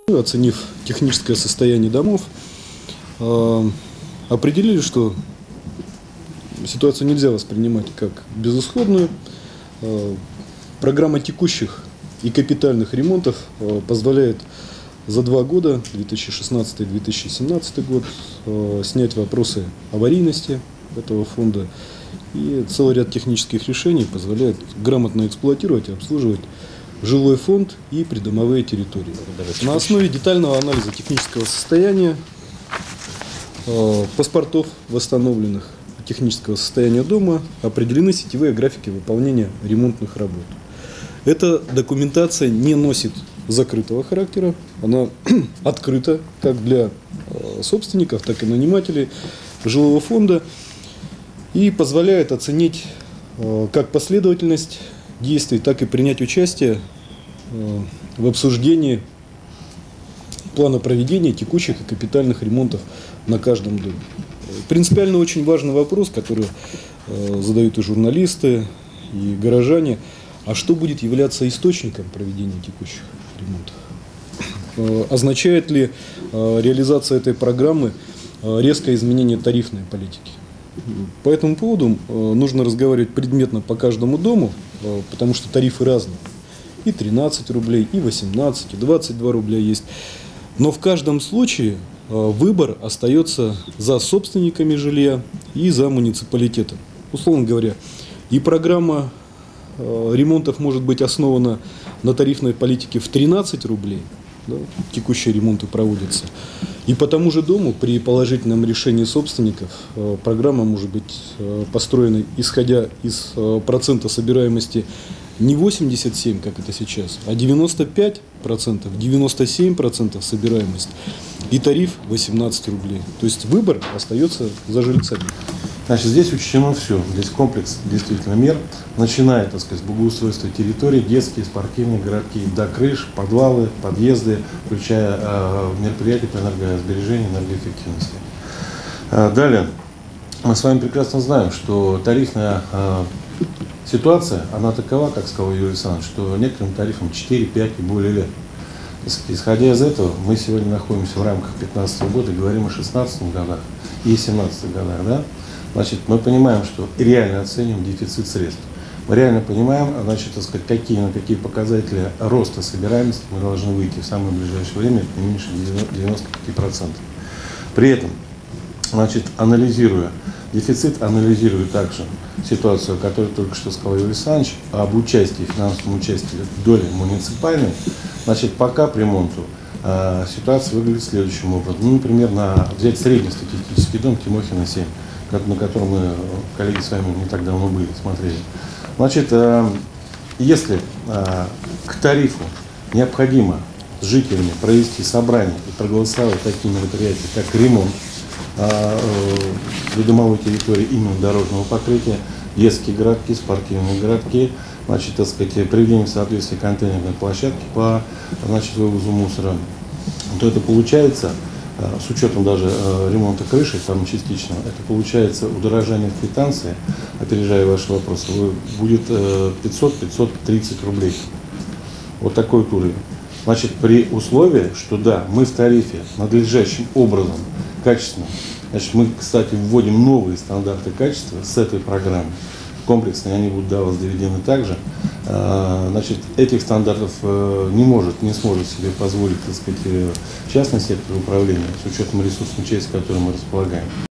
Оценив техническое состояние домов, определили, что ситуацию нельзя воспринимать как безысходную. Программа текущих и капитальных ремонтов позволяет за 2 года, 2016-2017 год, снять вопросы аварийности этого фонда. И целый ряд технических решений позволяет грамотно эксплуатировать и обслуживать жилой фонд и придомовые территории. На основе детального анализа технического состояния, паспортов восстановленных, технического состояния дома определены сетевые графики выполнения ремонтных работ. Эта документация не носит закрытого характера, она открыта как для собственников, так и нанимателей жилого фонда и позволяет оценить как последовательность действий, так и принять участие в обсуждении плана проведения текущих и капитальных ремонтов на каждом доме. Принципиально очень важный вопрос, который задают и журналисты, и горожане: а что будет являться источником проведения текущих ремонтов? Означает ли реализация этой программы резкое изменение тарифной политики? По этому поводу нужно разговаривать предметно по каждому дому, потому что тарифы разные. И 13 рублей, и 18, и 22 рубля есть. Но в каждом случае выбор остается за собственниками жилья и за муниципалитетом. Условно говоря, и программа ремонтов может быть основана на тарифной политике в 13 рублей, да, текущие ремонты проводятся. И по тому же дому при положительном решении собственников программа может быть построена, исходя из процента собираемости не 87, как это сейчас, а 95%, 97% собираемость и тариф 18 рублей. То есть выбор остается за жильцами. Значит, здесь учтено все. Здесь комплекс действительно мер, начиная, так сказать, с благоустройства территории, детские, спортивные городки, до крыш, подвалы, подъезды, включая мероприятия по энергосбережению, энергоэффективности. Далее, мы с вами прекрасно знаем, что тарифная ситуация, она такова, как сказал Юрий Александрович, что некоторым тарифам 4, 5 и более лет. Исходя из этого, мы сегодня находимся в рамках 2015 года и говорим о 2016 годах и 2017 годах. Да? Значит, мы понимаем, что реально оцениваем дефицит средств. Мы реально понимаем, значит, так сказать, на какие показатели роста собираемости мы должны выйти в самое ближайшее время, не меньше 95%. При этом, значит, анализируя дефицит, анализируя также ситуацию, о которой только что сказал Юрий Александрович, об участии, финансовом участии доли муниципальной, значит, пока по ремонту ситуация выглядит следующим образом. Ну, например, взять среднестатистический дом Тимохина 7, на котором мы, коллеги, с вами не так давно были, смотрели. Значит, если к тарифу необходимо с жителями провести собрание и проголосовать такие мероприятия, как ремонт придомовой территории именно дорожного покрытия, детские городки, спортивные городки, значит, так сказать, приведение в соответствие контейнерной площадки по, значит, вывозу мусора, то это получается, с учетом даже ремонта крыши, там частично, это получается удорожание в квитанции, опережая ваши вопросы, будет 500-530 рублей. Вот такой вот уровень. Значит, при условии, что да, мы в тарифе надлежащим образом, качественно, значит, мы, кстати, вводим новые стандарты качества с этой программы, комплексные, они будут до вас доведены также. Значит, этих стандартов не сможет себе позволить, так сказать, частный сектор управления с учетом ресурсной части, которой мы располагаем.